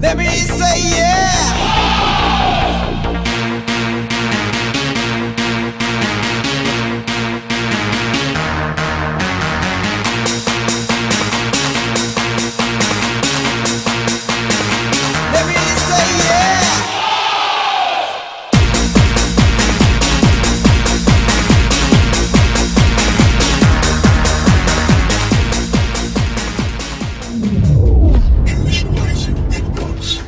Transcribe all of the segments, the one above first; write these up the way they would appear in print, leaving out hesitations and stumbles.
Let me say yeah. Let me say yeah. Initializing hitbox.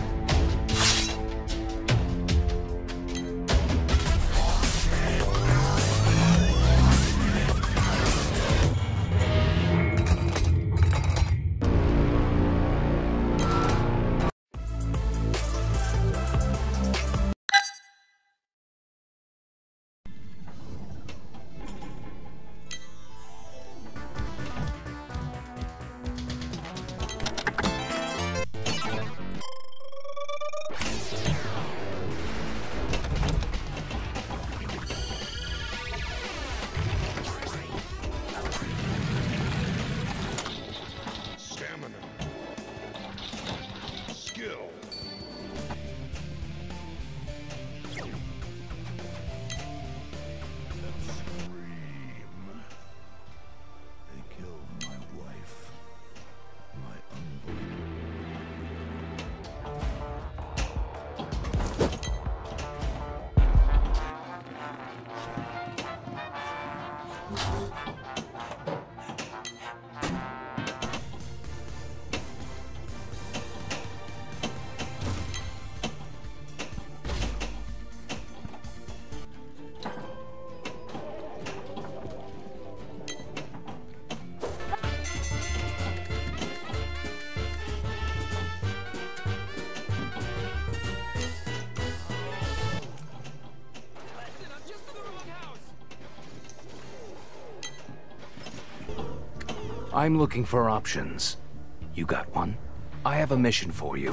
Stamina. Skill. Scream. They killed my wife. My unborn. I'm looking for options. You got one? I have a mission for you.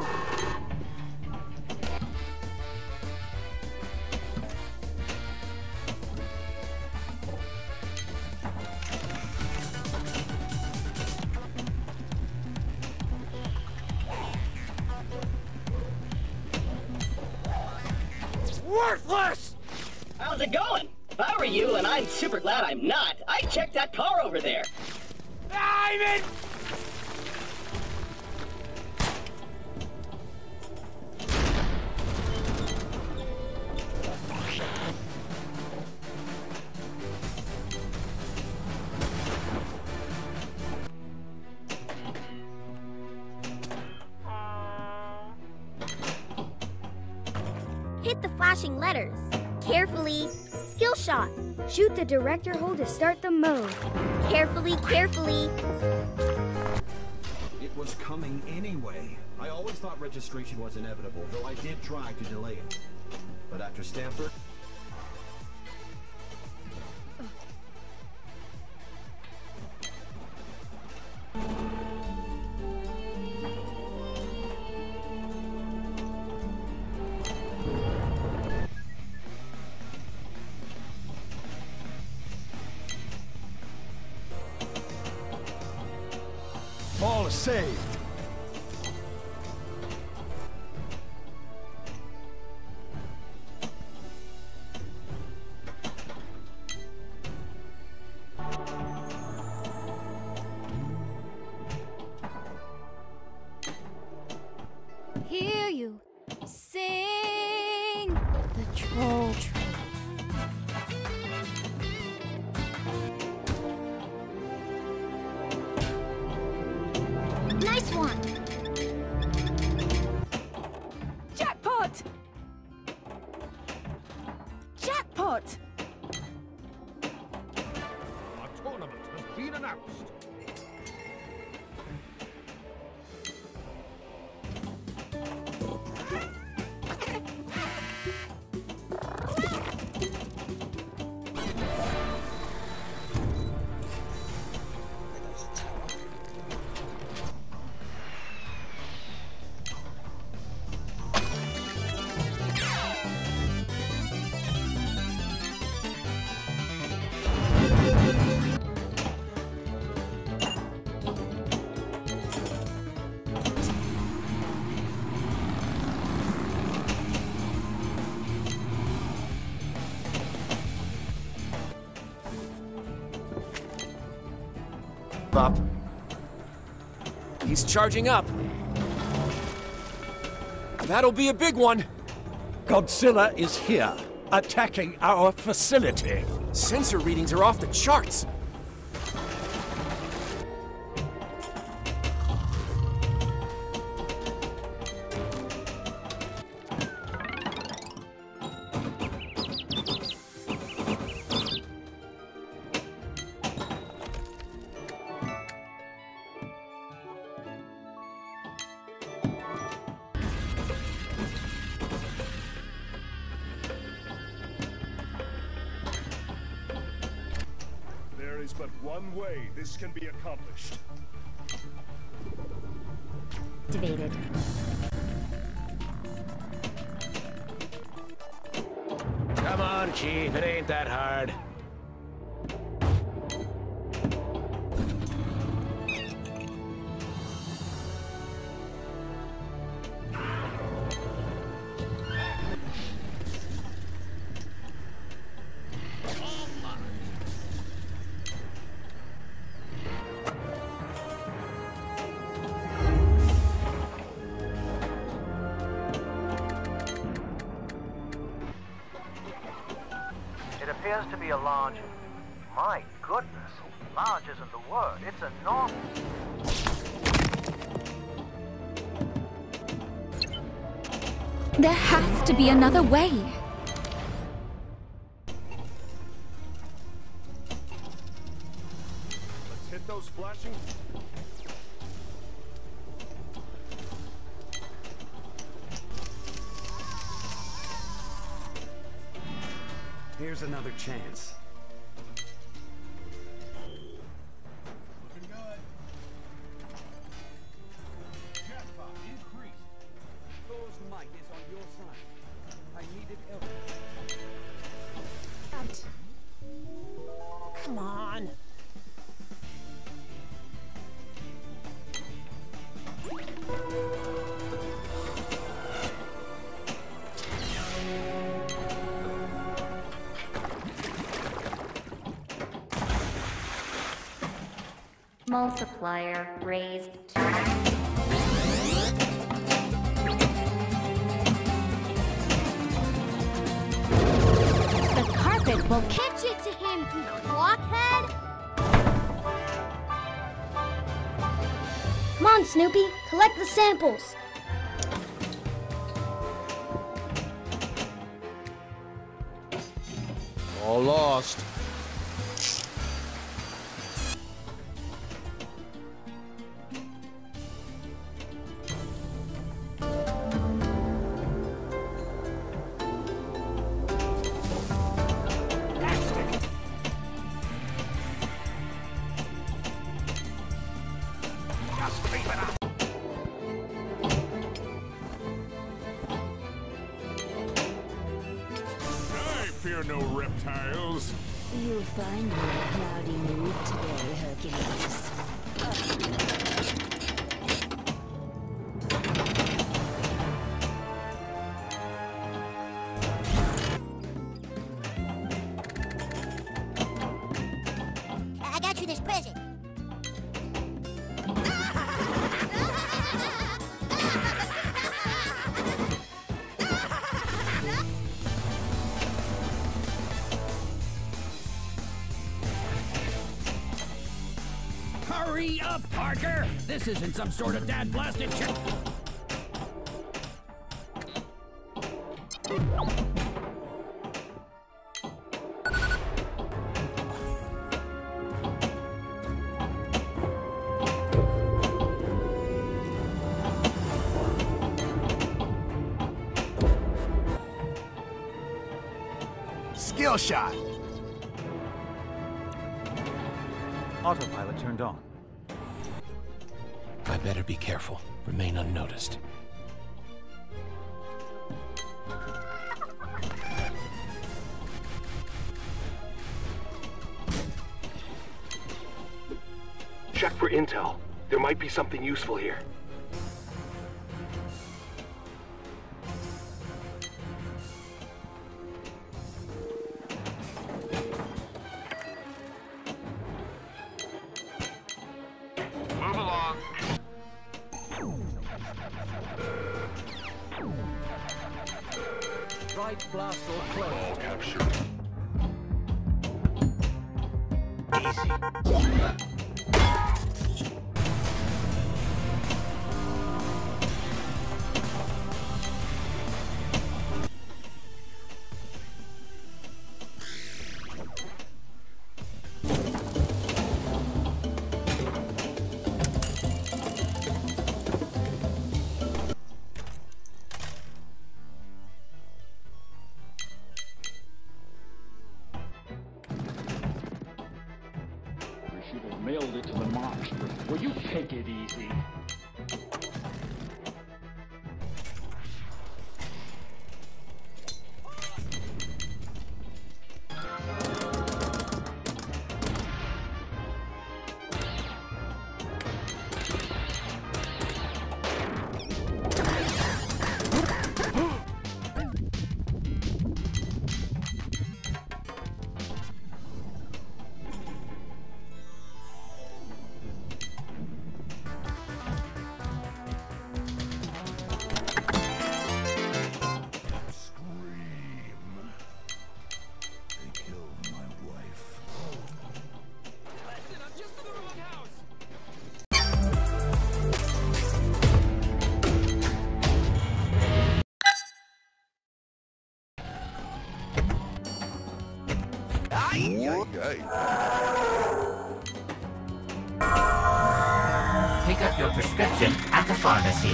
Worthless! How's it going? If I were you, and I'm super glad I'm not, I'd check that car over there. I'm in! Hit the flashing letters. Carefully. Skill shot. Shoot the director hold to start the mode. Carefully, carefully. It was coming anyway. I always thought registration was inevitable, though I did try to delay it. But after Stanford... All is saved. Hear you sing the troll train. Nice one. Jackpot! Jackpot! A tournament has been announced. up. He's charging up. That'll be a big one. Godzilla is here, attacking our facility. Sensor readings are off the charts. There is but one way this can be accomplished. Activated. Come on, Chief, it ain't that hard. It appears to be a large... My goodness, large isn't the word. It's enormous. There has to be another way. Let's hit those flashing... Here's another chance. Looking good. Jackpot increased. Thor's might is on your side. I needed help. Come on. Multiplier raised to... The carpet will Pitch it to him, you blockhead! Come on, Snoopy, collect the samples. All lost. I fear no reptiles. You'll find me in a cloudy mood today, Hercules. I got you this present. Hurry up, Parker! This isn't some sort of dad-blasted check. Skill shot. Autopilot turned on. I better be careful. Remain unnoticed. Check for intel. There might be something useful here. Right blast or close. All captured. Should have mailed it to the monster. Will you take it easy? Pick up your prescription at the pharmacy.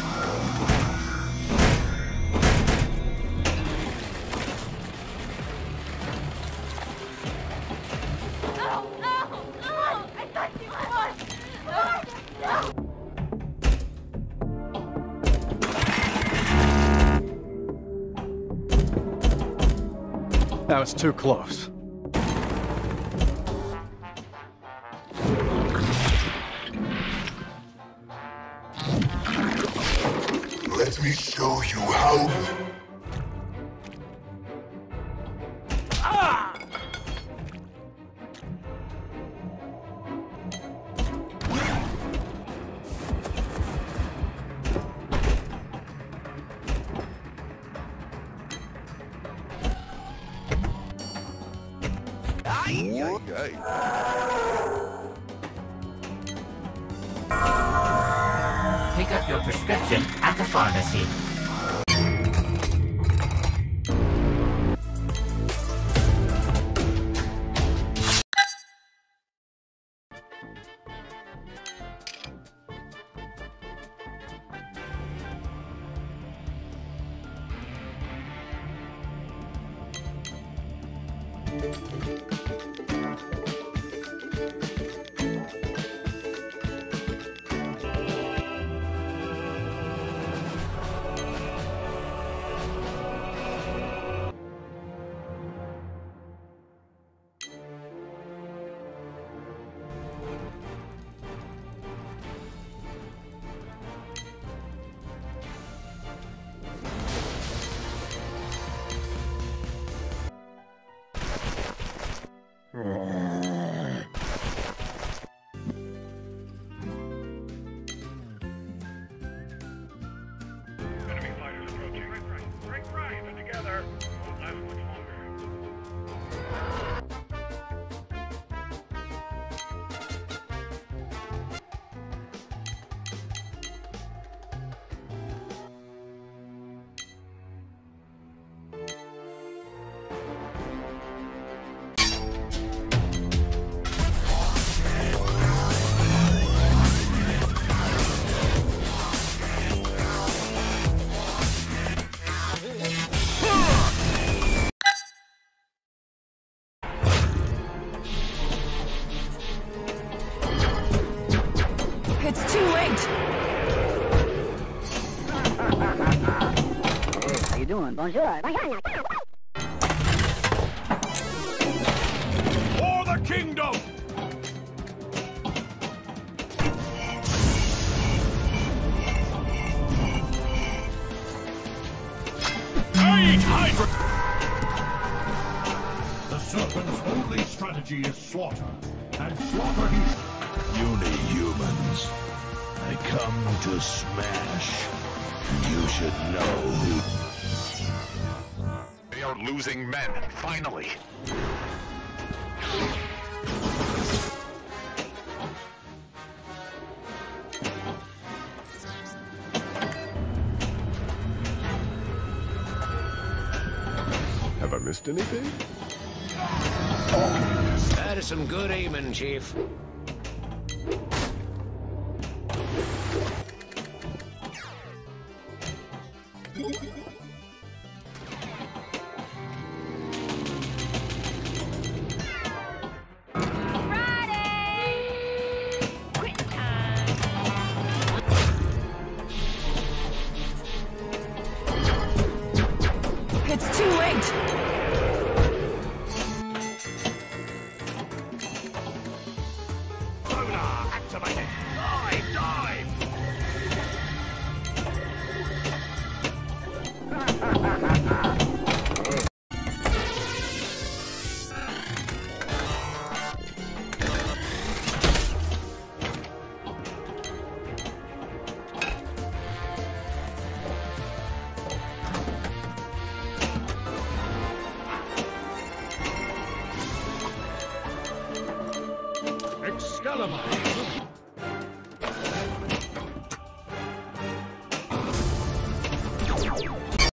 That was too close. Let me show you how. Pick up your prescription at the pharmacy. Enemy fighters approaching. Break right and together. Won't last much longer. It's too late! Hey, how you doing? Bonjour. For the kingdom! Hydra! The serpent's only strategy is slaughter, and slaughter he... Uni-humans. come to smash. You should know who... They are losing men, finally. Have I missed anything? That is some good aiming, Chief. It's too late! Sonar activated! Dive! Dive! Excalibur!